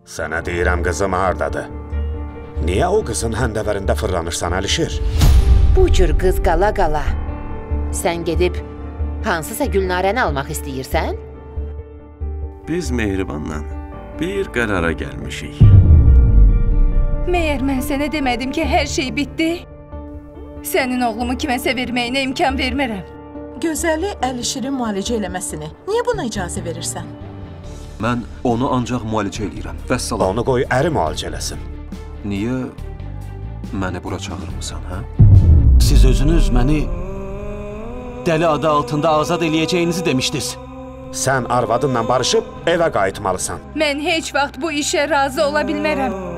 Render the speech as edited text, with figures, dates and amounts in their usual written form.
Sənə deyirəm qızım hardadır? Niyə o qızın həndəvərində fırlanırsan, Əlişir? Bu cür qız qala-qala. Sən gedib hansısa Gülnarəni almaq istəyirsən? Biz Mehribanla bir qərara gəlmişik. Məyər mən sənə demədim ki, hər şey bitdi? Sənin oğlumu kiməsə verməyinə imkan vermərəm. Gözəli Əlişirin müalicə eləməsini niyə buna icazə verirsən? Mən onu ancaq müalicə eləyirəm. Vəssalam. Onu qoy əri müalicə eləsin. Niyə məni bura çağırmısan, hə? Siz özünüz məni dəli adı altında azad eləyəcəyinizi demişdiniz. Sən arvadınla barışıb evə qayıtmalısan. Mən heç vaxt bu işə razı ola bilmərəm.